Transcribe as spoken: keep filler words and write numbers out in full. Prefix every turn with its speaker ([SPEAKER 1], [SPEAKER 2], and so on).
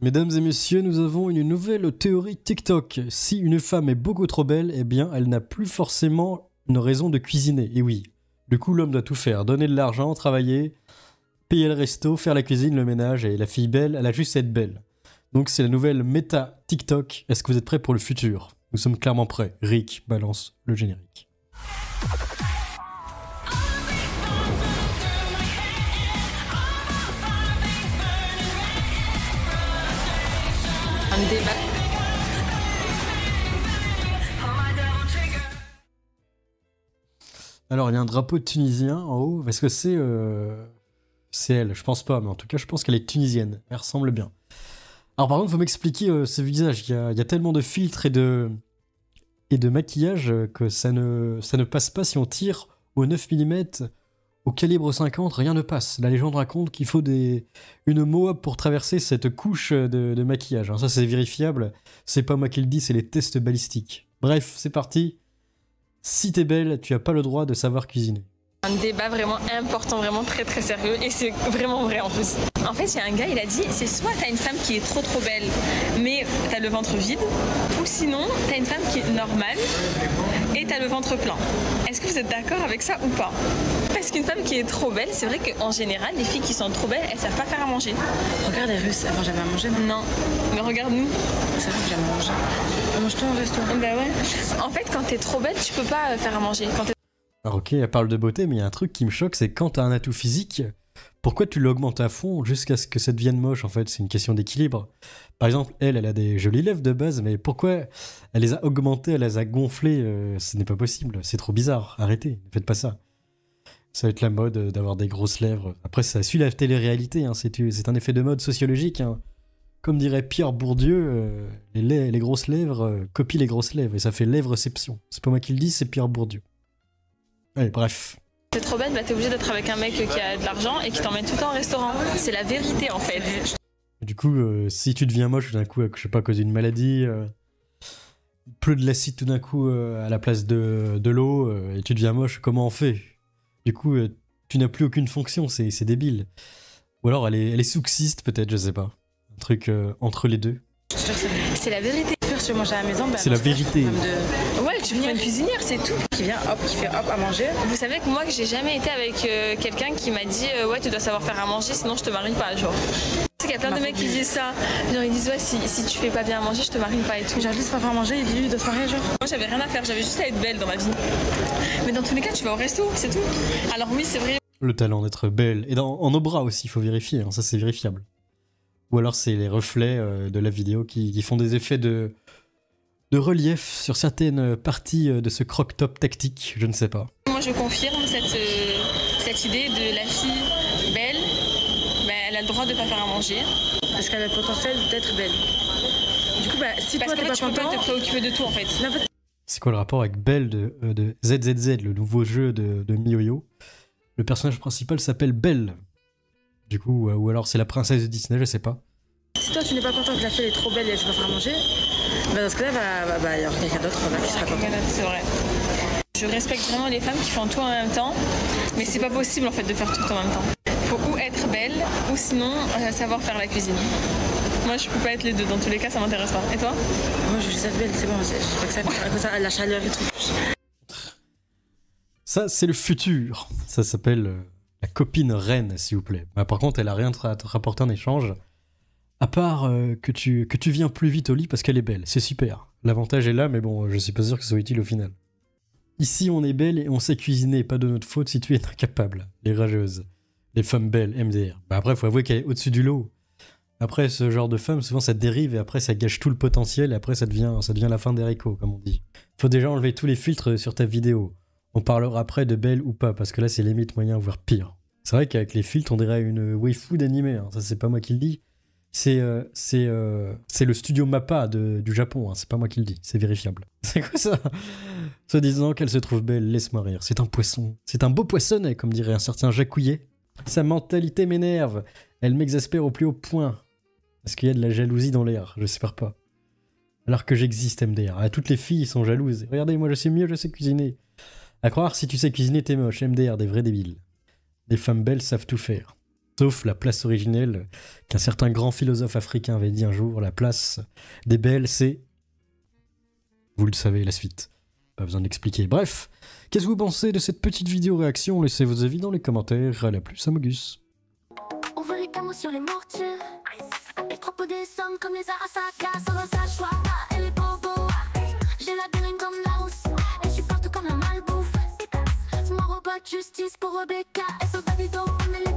[SPEAKER 1] Mesdames et messieurs, nous avons une nouvelle théorie TikTok. Si une femme est beaucoup trop belle, eh bien, elle n'a plus forcément une raison de cuisiner. Et oui, du coup, l'homme doit tout faire. Donner de l'argent, travailler, payer le resto, faire la cuisine, le ménage. Et la fille belle, elle a juste à être belle. Donc, c'est la nouvelle méta TikTok. Est-ce que vous êtes prêts pour le futur? Nous sommes clairement prêts. Rick balance le générique.
[SPEAKER 2] Un débat.
[SPEAKER 1] Alors, il y a un drapeau tunisien en haut. Est-ce que c'est euh... c'est elle? Je pense pas, mais en tout cas, je pense qu'elle est tunisienne. Elle ressemble bien. Alors, par contre, il faut m'expliquer euh, ce visage. Il y, a, il y a tellement de filtres et de, et de maquillage que ça ne, ça ne passe pas si on tire au neuf millimètres. Au calibre cinquante, rien ne passe. La légende raconte qu'il faut des... une Moab pour traverser cette couche de, de maquillage. Alors ça, c'est vérifiable. C'est pas moi qui le dis, c'est les tests balistiques. Bref, c'est parti. Si t'es belle, tu as pas le droit de savoir cuisiner.
[SPEAKER 2] Un débat vraiment important, vraiment très très sérieux, et c'est vraiment vrai en plus. En fait, il y a un gars, il a dit, c'est soit t'as une femme qui est trop trop belle, mais t'as le ventre vide, ou sinon t'as une femme qui est normale, et t'as le ventre plein. Est-ce que vous êtes d'accord avec ça ou pas? Parce qu'une femme qui est trop belle, c'est vrai qu'en général, les filles qui sont trop belles, elles savent pas faire à manger.
[SPEAKER 3] Regarde les Russes, avant j'avais à manger, non?
[SPEAKER 2] Non, mais regarde nous.
[SPEAKER 3] C'est vrai que j'aime à manger. On mange tout au resto.
[SPEAKER 2] Bah ouais. En fait, quand t'es trop belle, tu peux pas faire à manger. Quand t'es...
[SPEAKER 1] Alors ok, elle parle de beauté, mais il y a un truc qui me choque, c'est quand t'as un atout physique, pourquoi tu l'augmentes à fond jusqu'à ce que ça devienne moche, en fait? C'est une question d'équilibre. Par exemple, elle, elle a des jolies lèvres de base, mais pourquoi elle les a augmentées, elle les a gonflées? euh, Ce n'est pas possible, c'est trop bizarre, arrêtez, ne faites pas ça. Ça va être la mode euh, d'avoir des grosses lèvres. Après, ça suit la télé-réalité, hein, c'est, c'est un effet de mode sociologique. Hein. Comme dirait Pierre Bourdieu, euh, les, lè- les grosses lèvres euh, copient les grosses lèvres, et ça fait lèvreception. C'est pas moi qui le dis, c'est Pierre Bourdieu. Allez, bref.
[SPEAKER 2] T'es trop belle, bah t'es obligé d'être avec un mec qui a de l'argent et qui t'emmène tout le temps au restaurant. C'est la vérité en fait.
[SPEAKER 1] Du coup, euh, si tu deviens moche d'un coup, je sais pas, à cause d'une maladie, euh, il pleut de l'acide tout d'un coup euh, à la place de, de l'eau, euh, et tu deviens moche, comment on fait? Du coup, euh, tu n'as plus aucune fonction, c'est, c'est débile. Ou alors elle est, elle est souxiste peut-être, je sais pas. Un truc euh, entre les deux.
[SPEAKER 2] C'est la vérité.
[SPEAKER 3] Je mange à la maison, bah,
[SPEAKER 1] C'est la vérité.
[SPEAKER 3] De...
[SPEAKER 2] Ouais, tu prends une cuisinière, c'est tout.
[SPEAKER 3] Qui vient, hop, qui fait hop à manger.
[SPEAKER 2] Vous savez que moi, que j'ai jamais été avec euh, quelqu'un qui m'a dit euh, ouais, tu dois savoir faire à manger, sinon je te marie pas, genre. C'est qu'il y a plein de mecs qui disent ça. Genre, ils disent ouais, si, si tu fais pas bien à manger, je te marie pas et tout.
[SPEAKER 3] J'arrive juste pas à faire à manger, il dit lui de soirée, genre.
[SPEAKER 2] Moi, j'avais rien à faire, j'avais juste à être belle dans ma vie. Mais dans tous les cas, tu vas au resto, c'est tout. Alors oui, c'est vrai.
[SPEAKER 1] Le talent d'être belle. Et dans, en nos bras aussi, il faut vérifier, hein, ça c'est vérifiable. Ou alors c'est les reflets euh, de la vidéo qui, qui font des effets de, de relief sur certaines parties de ce croc-top tactique, je ne sais pas.
[SPEAKER 2] Moi je confirme cette, euh, cette idée de la fille belle, bah, elle a le droit de pas faire à manger.
[SPEAKER 3] Parce qu'elle a le potentiel d'être belle. Du coup, bah, si
[SPEAKER 2] Parce
[SPEAKER 3] toi t'es pas
[SPEAKER 2] tu peux
[SPEAKER 3] content...
[SPEAKER 2] pas te préoccuper de tout en fait.
[SPEAKER 3] Non, en fait...
[SPEAKER 1] C'est quoi le rapport avec Belle de, euh, de Z Z Z, le nouveau jeu de, de MiYoYo? Le personnage principal s'appelle Belle. Du coup, euh, ou alors c'est la princesse de Disney, je sais pas.
[SPEAKER 3] Si toi tu n'es pas content que la fille est trop belle et elle sait pas faire à manger, bah dans ce cas-là, bah, bah, bah, il y aura quelqu'un d'autre bah, qui sera content.
[SPEAKER 2] C'est vrai. Je respecte vraiment les femmes qui font tout en même temps, mais c'est pas possible en fait de faire tout en même temps. Faut ou être belle, ou sinon euh, savoir faire la cuisine. Moi je peux pas être les deux, dans tous les cas ça m'intéresse pas. Et toi?
[SPEAKER 3] Moi je veux juste être belle, c'est bon, je veux que ça fasse ça, la chaleur et tout.
[SPEAKER 1] Ça, c'est le futur. Ça s'appelle euh, la copine reine, s'il vous plaît. Bah, par contre, elle a rien à te rapporter en échange. À part euh, que, tu, que tu viens plus vite au lit parce qu'elle est belle. C'est super. L'avantage est là, mais bon, je suis pas sûr que ce soit utile au final. Ici, on est belle et on sait cuisiner. Pas de notre faute si tu es incapable. Les rageuses. Les femmes belles, M D R. Bah après, faut avouer qu'elle est au-dessus du lot. Après, ce genre de femme, souvent, ça dérive et après, ça gâche tout le potentiel et après, ça devient, ça devient la fin des haricots, comme on dit. Faut déjà enlever tous les filtres sur ta vidéo. On parlera après de belle ou pas, parce que là, c'est limite moyen, voire pire. C'est vrai qu'avec les filtres, on dirait une waifu d'animé. Hein. Ça, c'est pas moi qui le dis. C'est euh, c'est euh, c'est le studio Mappa de, du Japon. Hein. C'est pas moi qui le dis. C'est vérifiable. C'est quoi ça? Se disant qu'elle se trouve belle, laisse-moi rire. C'est un poisson. C'est un beau poissonnet, comme dirait un certain Jacouillet. Sa mentalité m'énerve. Elle m'exaspère au plus haut point. Parce qu'il y a de la jalousie dans l'air. J'espère pas. Alors que j'existe, M D R. Ah, toutes les filles sont jalouses. Regardez, moi, je sais mieux, je sais cuisiner. À croire, si tu sais cuisiner, t'es moche. M D R, des vrais débiles. Les femmes belles savent tout faire. Sauf la place originelle qu'un certain grand philosophe africain avait dit un jour, la place des belles, c'est... Vous le savez, la suite. Pas besoin d'expliquer. Bref, qu'est-ce que vous pensez de cette petite vidéo réaction? Laissez vos avis dans les commentaires. À la plus, Amogus.
[SPEAKER 4] On veut les camos sur les mortiers. Les propos des sommes comme les Arasaka. Selon sa choix, et les bobos. J'ai la dégaine comme la housse. Et je suis partout comme un malbouffe. Mon robot de justice pour Rebecca. Et sur Davido, on est les